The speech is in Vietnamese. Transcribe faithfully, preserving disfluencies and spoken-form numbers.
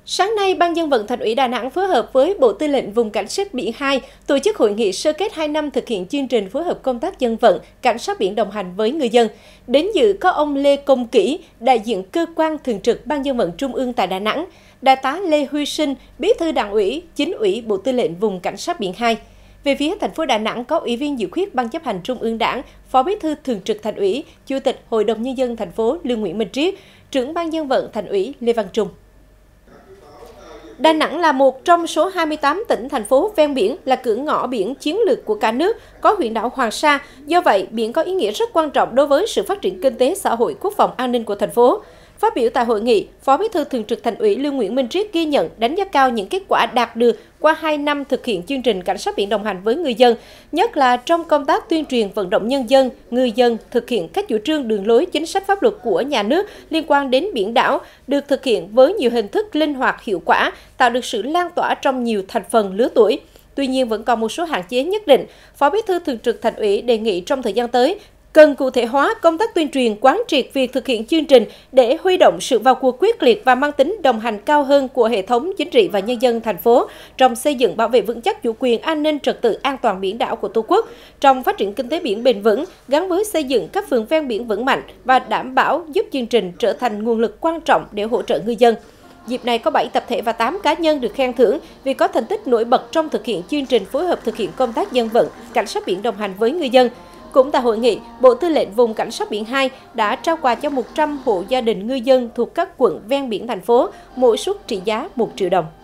Sáng nay, Ban Dân vận Thành ủy Đà Nẵng phối hợp với Bộ Tư lệnh Vùng Cảnh sát biển hai tổ chức hội nghị sơ kết hai năm thực hiện chương trình phối hợp công tác dân vận, cảnh sát biển đồng hành với người dân. Đến dự có ông Lê Công Kỷ, đại diện cơ quan thường trực Ban Dân vận Trung ương tại Đà Nẵng, Đại tá Lê Huy Sinh, Bí thư Đảng ủy, Chính ủy Bộ Tư lệnh Vùng Cảnh sát biển hai. Về phía thành phố Đà Nẵng có Ủy viên dự khuyết Ban chấp hành Trung ương Đảng, Phó Bí thư Thường trực Thành ủy, Chủ tịch Hội đồng Nhân dân thành phố Lương Nguyễn Minh Triết, Trưởng Ban Dân vận Thành ủy Lê Văn Trung. Đà Nẵng là một trong số hai mươi tám tỉnh, thành phố ven biển, là cửa ngõ biển chiến lược của cả nước, có huyện đảo Hoàng Sa. Do vậy, biển có ý nghĩa rất quan trọng đối với sự phát triển kinh tế, xã hội, quốc phòng, an ninh của thành phố. Phát biểu tại hội nghị, Phó Bí thư Thường trực Thành ủy Lương Nguyễn Minh Triết ghi nhận, đánh giá cao những kết quả đạt được qua hai năm thực hiện chương trình cảnh sát biển đồng hành với người dân, nhất là trong công tác tuyên truyền vận động nhân dân, ngư dân thực hiện các chủ trương đường lối chính sách pháp luật của nhà nước liên quan đến biển đảo, được thực hiện với nhiều hình thức linh hoạt hiệu quả, tạo được sự lan tỏa trong nhiều thành phần lứa tuổi. Tuy nhiên vẫn còn một số hạn chế nhất định. Phó Bí thư Thường trực Thành ủy đề nghị trong thời gian tới, cần cụ thể hóa công tác tuyên truyền, quán triệt việc thực hiện chương trình để huy động sự vào cuộc quyết liệt và mang tính đồng hành cao hơn của hệ thống chính trị và nhân dân thành phố trong xây dựng, bảo vệ vững chắc chủ quyền, an ninh, trật tự, an toàn biển đảo của Tổ quốc, trong phát triển kinh tế biển bền vững, gắn với xây dựng các phường ven biển vững mạnh và đảm bảo giúp chương trình trở thành nguồn lực quan trọng để hỗ trợ ngư dân. Dịp này có bảy tập thể và tám cá nhân được khen thưởng vì có thành tích nổi bật trong thực hiện chương trình phối hợp thực hiện công tác dân vận, cảnh sát biển đồng hành với ngư dân. Cũng tại hội nghị, Bộ Tư lệnh Vùng Cảnh sát biển hai đã trao quà cho một trăm hộ gia đình ngư dân thuộc các quận ven biển thành phố, mỗi suất trị giá một triệu đồng.